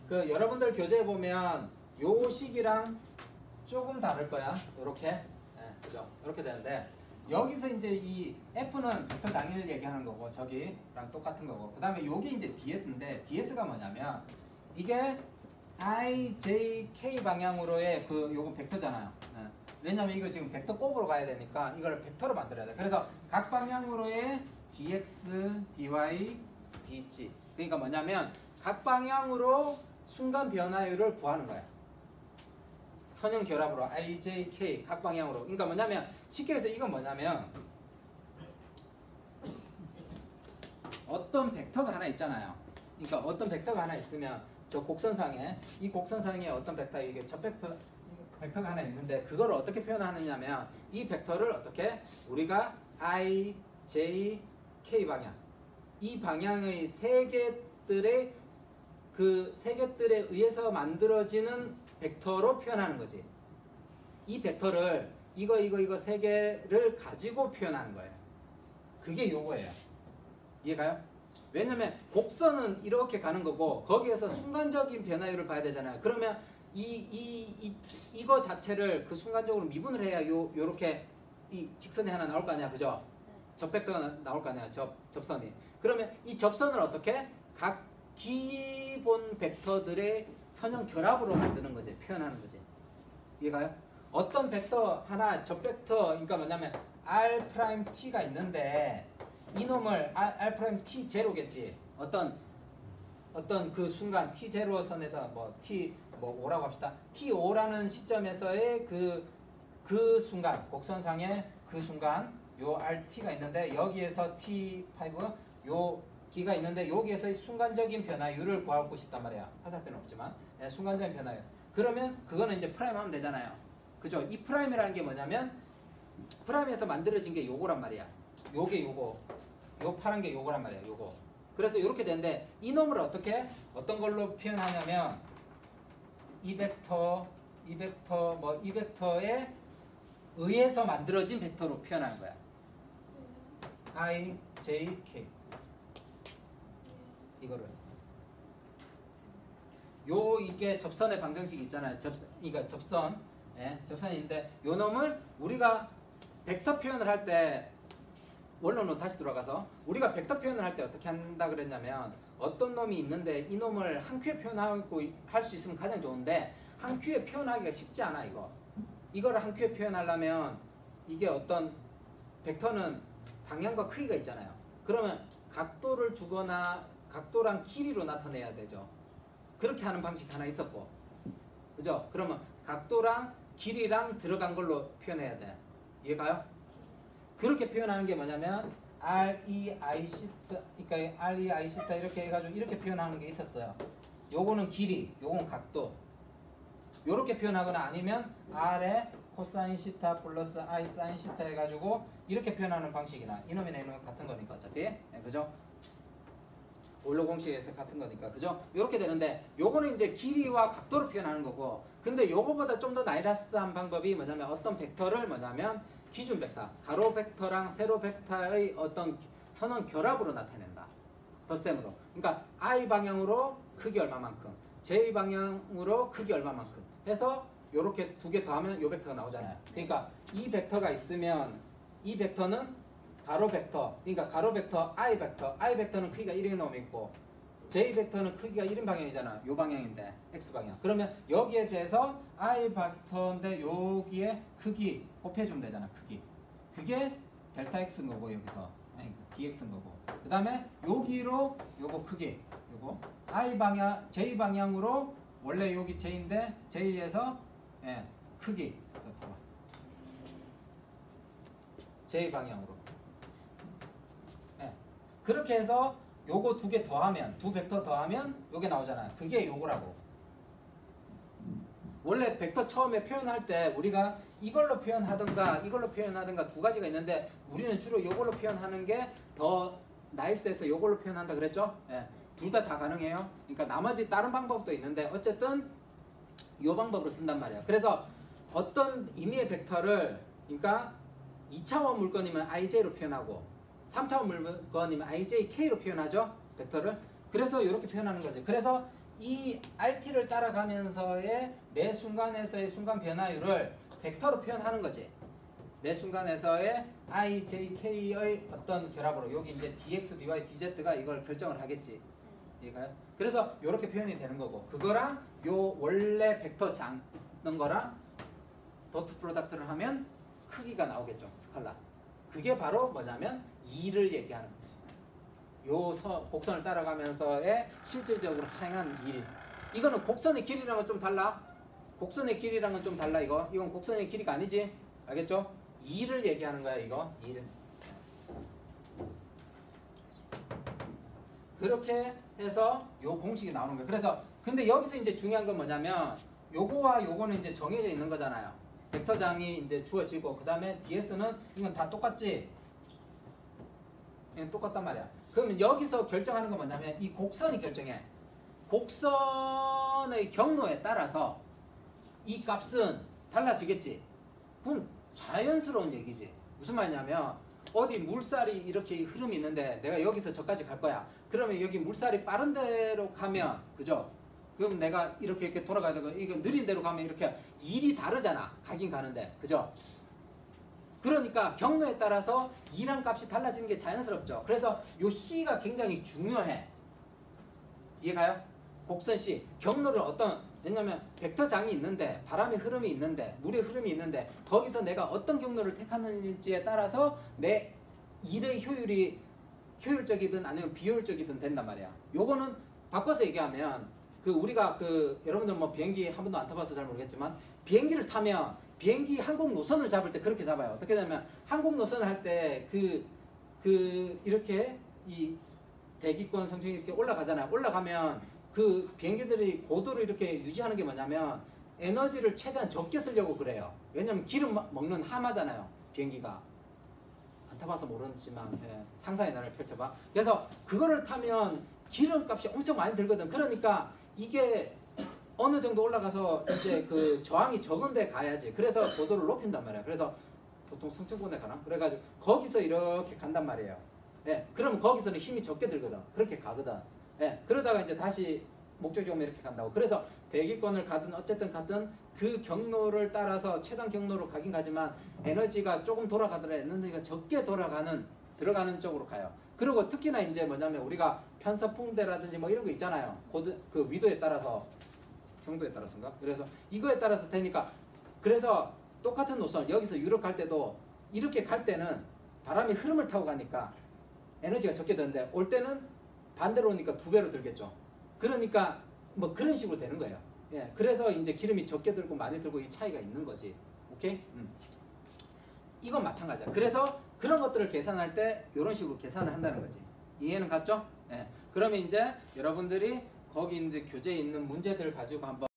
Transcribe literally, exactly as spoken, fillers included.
그 여러분들 교재에 보면 요 식이랑 조금 다를 거야. 요렇게. 네, 그죠? 이렇게 되는데 여기서 이제 이 F는 벡터 장애를 얘기하는 거고 저기랑 똑같은 거고 그 다음에 요게 이제 디에스인데 디에스가 뭐냐면 이게 I, J, K 방향으로의 그 요건 벡터잖아요. 네. 왜냐면 이거 지금 벡터 곱으로 가야 되니까 이걸 벡터로 만들어야 돼. 그래서 각 방향으로의 dx, dy, dg. 그러니까 뭐냐면 각 방향으로 순간 변화율을 구하는 거야. 선형 결합으로 I, J, K 각 방향으로. 그러니까 뭐냐면 쉽게 해서 이건 뭐냐면 어떤 벡터가 하나 있잖아요. 그러니까 어떤 벡터가 하나 있으면 저 곡선상에 이 곡선상에 어떤 벡터 이게 저 벡터 벡터가 하나 있는데 그걸 어떻게 표현하느냐면 이 벡터를 어떻게 우리가 I, J, K 방향 이 방향의 세 개들의 그 세 개들에 의해서 만들어지는 벡터로 표현하는 거지. 이 벡터를 이거 이거 이거 세 개를 가지고 표현하는 거예요. 그게 요거예요. 이해가요? 왜냐면 곡선은 이렇게 가는 거고 거기에서 순간적인 변화율을 봐야 되잖아요. 그러면 이, 이, 이, 이거 자체를 그 순간적으로 미분을 해야 요, 요렇게 이 직선이 하나 나올 거 아니야. 그죠? 접벡터가 나올 거 아니야. 접, 접선이. 그러면 이 접선을 어떻게? 각 기본 벡터들의 선형 결합으로 만드는 거지. 표현하는 거지. 이해가요? 어떤 벡터 하나 접벡터 그러니까 뭐냐면 R'T가 있는데 이놈을 R'T 제로겠지. 어떤 어떤 그 순간 티 제로 선에서 뭐 T 뭐 오라고 합시다. 티 오라는 시점에서의 그, 그 순간 곡선상의 그 순간 요 Rt가 있는데 여기에서 티 파이브 요 기가 있는데 여기에서의 순간적인 변화율을 구하고 싶단 말이야. 화살표는 없지만 네, 순간적인 변화율. 그러면 그거는 이제 프라임 하면 되잖아요. 그죠? 이 프라임이라는 게 뭐냐면 프라임에서 만들어진 게 요거란 말이야. 요게 요거 요 파란 게 요거란 말이야. 요거. 그래서 이렇게 되는데 이놈을 어떻게 어떤 걸로 표현하냐면 이 벡터, 이 벡터, 뭐 이 벡터에 의해서 만들어진 벡터로 표현하는 거야. I, J, K. 이거를. 요 이게 접선의 방정식이 있잖아요. 접선, 그러니까 접선, 예, 접선인데 요 놈을 우리가 벡터 표현을 할 때 원론으로 다시 돌아가서 우리가 벡터 표현을 할 때 어떻게 한다 그랬냐면 어떤 놈이 있는데 이 놈을 한 큐에 표현하고 할 수 있으면 가장 좋은데 한 큐에 표현하기가 쉽지 않아 이거. 이거를 한 큐에 표현하려면 이게 어떤 벡터는 방향과 크기가 있잖아요. 그러면 각도를 주거나 각도랑 길이로 나타내야 되죠. 그렇게 하는 방식 하나 있었고 그죠? 그러면 각도랑 길이랑 들어간 걸로 표현해야 돼. 이해가요? 그렇게 표현하는 게 뭐냐면 R, E, I, 시타 그러니까 R, E, I, 시타 이렇게 해가지고 이렇게 표현하는 게 있었어요. 요거는 길이, 요거는 각도. 요렇게 표현하거나 아니면 R에 코사인 시타 플러스 I 사인 시타 해가지고 이렇게 표현하는 방식이나 이놈이나 이놈 같은 거니까 어차피 네, 그죠? 올로 공식에서 같은 거니까 그죠? 요렇게 되는데 요거는 이제 길이와 각도를 표현하는 거고 근데 요거보다 좀 더 나이라스한 방법이 뭐냐면 어떤 벡터를 뭐냐면 기준 벡터, 가로 벡터랑 세로 벡터의 어떤 선형 결합으로 나타낸다. 덧셈으로. 그러니까 I 방향으로 크기 얼마만큼, J 방향으로 크기 얼마만큼 해서 요렇게 두 개 더하면 요 벡터가 나오잖아요. 그러니까 이 벡터가 있으면 이 벡터는 가로 벡터, 그러니까 가로 벡터 I 벡터, I 벡터는 크기가 일인 놈이 있고 J 벡터는 크기가 일인 방향이잖아. 요 방향인데 X 방향. 그러면 여기에 대해서 I 벡터인데 여기에 크기 곱해주면 되잖아. 크기. 그게 델타 X인 거고 여기서 아니 dx인 거고. 그 다음에 여기로 요거 크기 요거 I 방향 J 방향으로 원래 여기 J인데 J에서 예, 크기 J 방향으로. 예. 그렇게 해서 요거 두 개 더하면 두 벡터 더하면 요게 나오잖아요. 그게 요거라고. 원래 벡터 처음에 표현할 때 우리가 이걸로 표현하든가 이걸로 표현하든가 두 가지가 있는데 우리는 주로 요걸로 표현하는 게 더 나이스해서 요걸로 표현한다 그랬죠? 예. 둘 다 다 가능해요. 그러니까 나머지 다른 방법도 있는데 어쨌든 요 방법으로 쓴단 말이에요. 그래서 어떤 임의의 벡터를 그러니까 이 차원 물건이면 아이제이로 표현하고 삼 차원 물건이면 아이제이케이로 표현하죠. 벡터를. 그래서 이렇게 표현하는 거죠. 그래서 이 알티를 따라가면서의 매 순간에서의 순간 변화율을 벡터로 표현하는 거지. 매 순간에서의 i, j, k의 어떤 결합으로 여기 이제 dx, dy, dz가 이걸 결정을 하겠지. 이해가요? 그래서 이렇게 표현이 되는 거고 그거랑 요 원래 벡터 잡는 거랑 도트 프로덕트를 하면 크기가 나오겠죠. 스칼라. 그게 바로 뭐냐면 이를 얘기하는 거지. 요 서, 곡선을 따라가면서의 실질적으로 행한 일. 이거는 곡선의 길이랑은 좀 달라. 곡선의 길이랑은 좀 달라 이거. 이건 곡선의 길이가 아니지. 알겠죠? 이를 얘기하는 거야 이거. 일. 그렇게 해서 요 공식이 나오는 거예요. 그래서 근데 여기서 이제 중요한 건 뭐냐면 요거와 요거는 이제 정해져 있는 거잖아요. 벡터장이 이제 주어지고 그 다음에 디에스는 이건 다 똑같지. 이건 똑같단 말이야. 그러면 여기서 결정하는 건 뭐냐면 이 곡선이 결정해. 곡선의 경로에 따라서 이 값은 달라지겠지. 그럼 자연스러운 얘기지. 무슨 말이냐면 어디 물살이 이렇게 흐름이 있는데 내가 여기서 저까지 갈 거야. 그러면 여기 물살이 빠른 데로 가면 그죠? 그럼 내가 이렇게 이렇게 돌아가야 되고 이거 느린 데로 가면 이렇게 일이 다르잖아. 가긴 가는데 그죠? 그러니까 경로에 따라서 이란 값이 달라지는 게 자연스럽죠. 그래서 요 C가 굉장히 중요해. 이해가요? 곡선 C. 경로를 어떤 왜냐면 벡터장이 있는데 바람의 흐름이 있는데 물의 흐름이 있는데 거기서 내가 어떤 경로를 택하는지에 따라서 내 일의 효율이 효율적이든 아니면 비효율적이든 된단 말이야. 요거는 바꿔서 얘기하면 그 우리가 그 여러분들 뭐 비행기 한 번도 안 타봐서 잘 모르겠지만 비행기를 타면 비행기 항공 노선을 잡을 때 그렇게 잡아요. 어떻게 되냐면 항공 노선을 할 때 그 그 이렇게 이 대기권 성층이 이렇게 올라가잖아요. 올라가면 그 비행기들이 고도를 이렇게 유지하는 게 뭐냐면 에너지를 최대한 적게 쓰려고 그래요. 왜냐면 기름 먹는 하마잖아요. 비행기가. 안 타봐서 모르지만 예, 상상의 나를 펼쳐봐. 그래서 그거를 타면 기름값이 엄청 많이 들거든. 그러니까 이게 어느 정도 올라가서 이제 그 저항이 적은 데 가야지. 그래서 고도를 높인단 말이야. 그래서 보통 성층권에 가나? 그래가지고 거기서 이렇게 간단 말이에요. 예, 그러면 거기서는 힘이 적게 들거든. 그렇게 가거든. 예, 그러다가 이제 다시 목적지 오면 이렇게 간다고. 그래서 대기권을 가든 어쨌든 가든 그 경로를 따라서 최단 경로로 가긴 가지만 에너지가 조금 돌아가더라도 에너지가 적게 돌아가는 들어가는 쪽으로 가요. 그리고 특히나 이제 뭐냐면 우리가 편서풍대라든지 뭐 이런 거 있잖아요. 고도, 그 위도에 따라서 경도에 따라서인가? 그래서 이거에 따라서 되니까 그래서 똑같은 노선 여기서 유럽 갈 때도 이렇게 갈 때는 바람이 흐름을 타고 가니까 에너지가 적게 드는데 올 때는 반대로 오니까 두 배로 들겠죠. 그러니까 뭐 그런 식으로 되는 거예요. 예, 그래서 이제 기름이 적게 들고 많이 들고 이 차이가 있는 거지. 오케이? 음. 이건 마찬가지야. 그래서 그런 것들을 계산할 때 이런 식으로 계산을 한다는 거지. 이해는 갔죠? 예. 그러면 이제 여러분들이 거기 이제 교재에 있는 문제들 가지고 한번